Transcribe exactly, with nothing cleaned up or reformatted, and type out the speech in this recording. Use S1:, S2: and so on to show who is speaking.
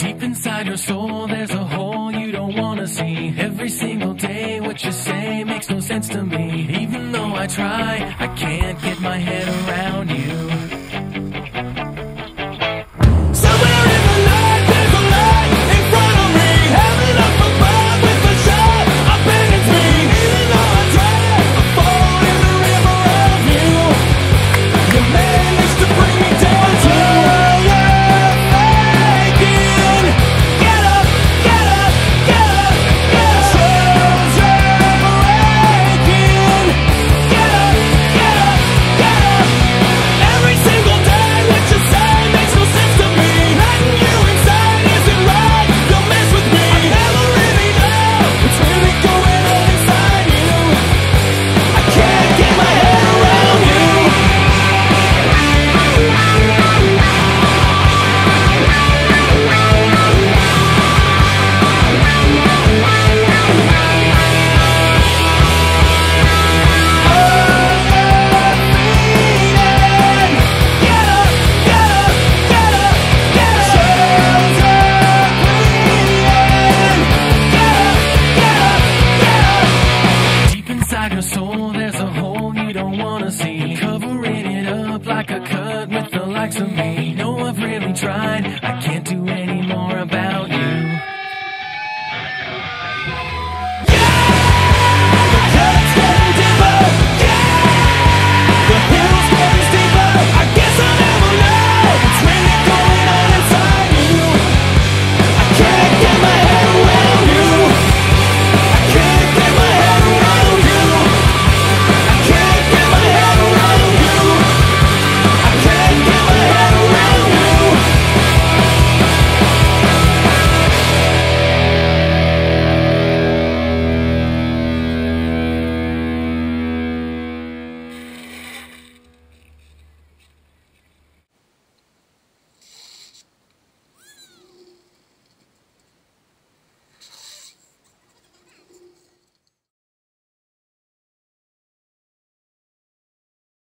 S1: Deep inside your soul, there's a hole you don't wanna see. Every single day, what you say makes no sense to me. Even though I try, I can't get my head around you. Somewhere in the night, there's a light in front of me. Heaven up above with a shot, I bet it's me. Even though I try, I fall in the river of you. You managed to bring me down to your soul, there's a hole you don't wanna see. Covering it up like a cut with the likes of me. No, I've really tried, I can't do it.